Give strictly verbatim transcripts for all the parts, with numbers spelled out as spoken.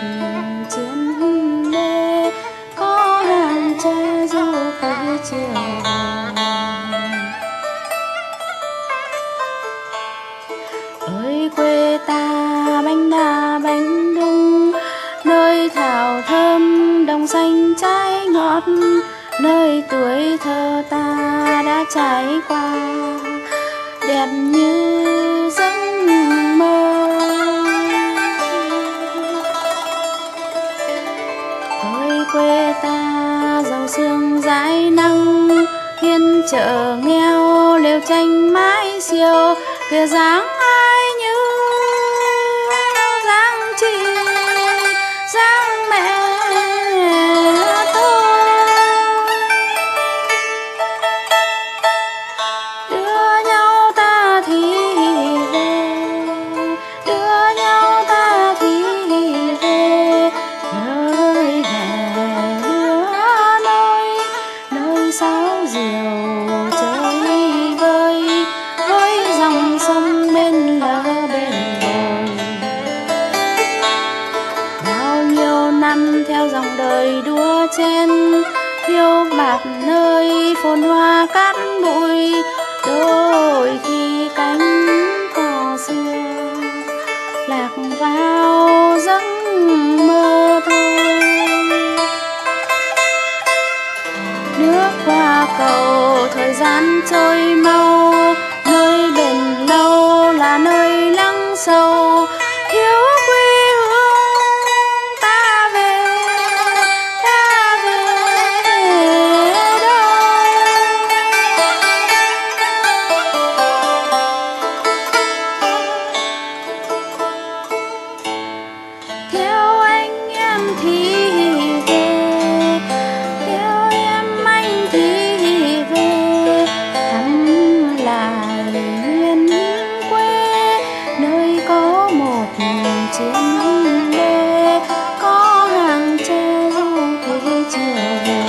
miền chiến đê, có hàng tre du khi chiều về. Ơi quê ta bánh đa bánh đung, nơi thảo thơm đồng xanh trái ngọt, nơi tuổi thơ ta đã trải qua đẹp như giấc mơ. Ơi quê ta giàu sương dãi nắng, hiên chợ nghèo lều tranh mái xiêu, kia dáng ai như dáng chị dáng mẹ tôi. Đưa nhau ta thì về, đưa nhau ta thì về, nơi hè lứa lối, nơi sáo diều chơi vơi, với dòng sông bên lỡ bên bồi. Bao nhiêu năm theo dòng đời đua chen, phiêu bạt nơi phồn hoa cát bụi, đôi khi cánh cò xưa lạc vào giấc mơ thôi. Nước qua cầu thời gian trôi mau, nơi bền lâu là nơi lắng sâu, thiếu quê hương ta về, ta về đâu. Theo anh em thì về, theo em anh thì về, thăm lại miền quê, nơi có một chiến đê, có hàng tre du khi chiều về.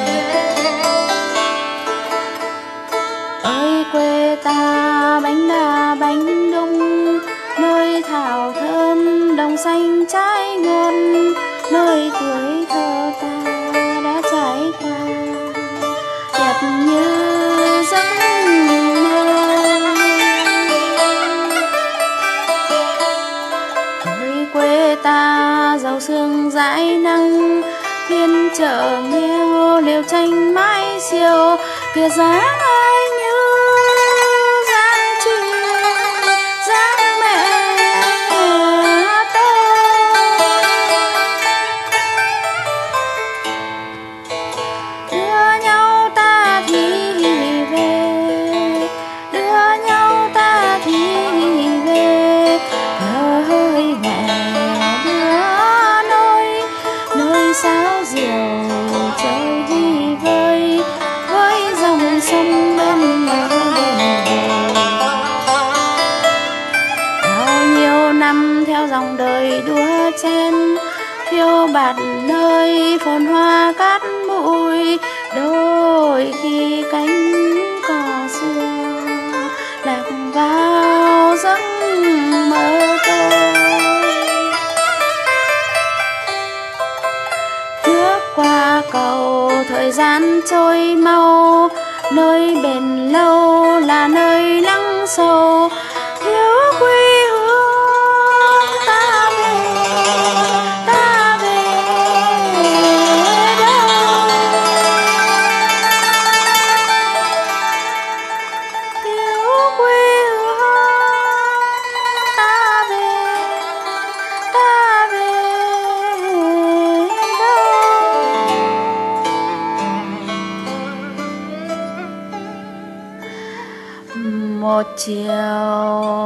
Ơi quê ta bánh đa bánh đung, nơi thảo thơm đồng xanh trái ngọt, nơi tuổi thơ ta đã trải qua đẹp như giấc mơ. Ơi quê ta giàu sương dãi nắng, phiên chợ nghèo lều tranh mái xiêu, kia dáng ai như dáng chị dáng mẹ tôi. Đưa nhau ta thì về, đưa nhau ta thì về, nơi mẹ đưa nôi, nơi sáo diều chơi đi vơi, với dòng sông bên bờ bên bồi. Bao nhiêu năm theo dòng đời đua chen, phiêu bạt nơi phồn hoa cát bụi, đôi khi cánh cò xưa lạc vào giấc mơ tôi. Nước qua cầu thời gian trôi mau, nơi bền lâu là nơi lắng sâu, thiếu quê hương ta về, ta về đâu. Thiếu quê hương ta về, ta về đâu. Một chiều